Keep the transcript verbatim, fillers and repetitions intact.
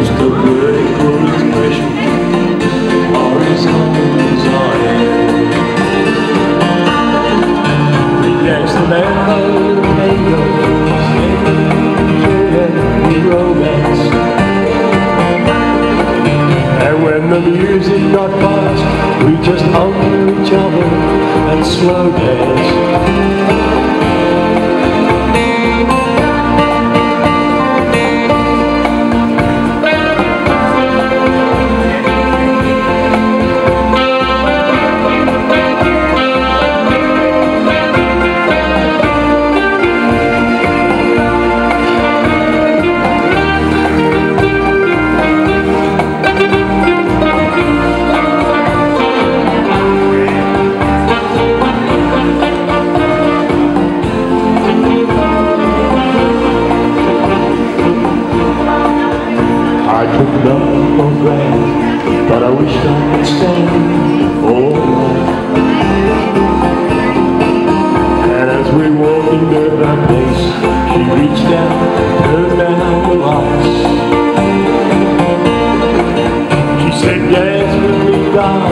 just a vertical expression of his own desire. Against the memory of angels, and romance. And when the music got past, we just hung to each other and slow dance. I took love for granted, but I wished I could stand all night. And as we walked into her place, she reached out, turned down the lights. She said, dance with me, darling.